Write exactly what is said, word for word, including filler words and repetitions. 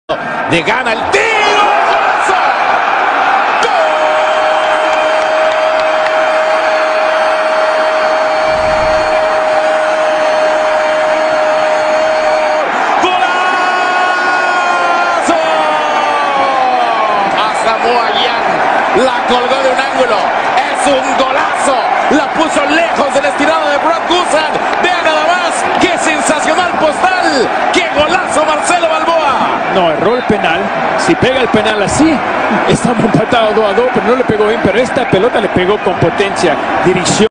de Gana el tiro. ¡Golazo! ¡Golazo! Asamoah Gyan la colgó de un ángulo. Es un golazo. La puso lejos del estirado de Brock Guzan. Vean nada más. ¡Qué sensacional postal! ¡Qué golazo, Marcelo Balboa! No, erró el penal. Si pega el penal así, estamos empatados dos a dos, pero no le pegó bien. Pero esta pelota le pegó con potencia, dirección.